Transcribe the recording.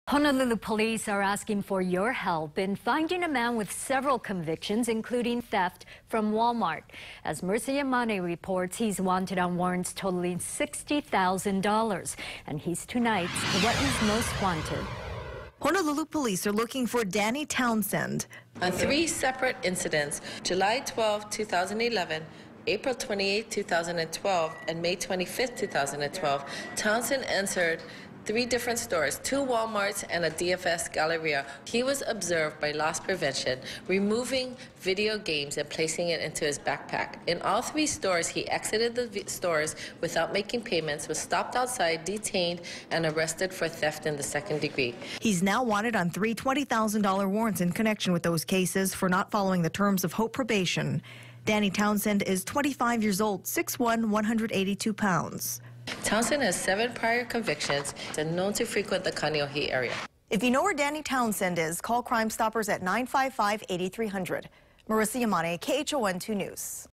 Honolulu police are asking for your help in finding a man with several convictions, including theft from Walmart. As Mercy Yamane reports, he's wanted on warrants totaling $60,000, and he's tonight's What is Most Wanted. Honolulu police are looking for Danny Townsend. On three separate incidents, July 12, 2011, April 28, 2012, and May 25, 2012, Townsend entered three different stores, two Walmarts and a DFS Galleria. He was observed by loss prevention, removing video games and placing it into his backpack. In all three stores, he exited the stores without making payments, was stopped outside, detained, and arrested for theft in the second degree. He's now wanted on three $20,000 warrants in connection with those cases for not following the terms of Hope probation. Danny Townsend is 25 years old, 6'1", 182 pounds. Townsend has 7 prior convictions and known to frequent the Kaneohe area. If you know where Danny Townsend is, call Crime Stoppers at 955-8300. Marissa Yamane, KHON 2 News.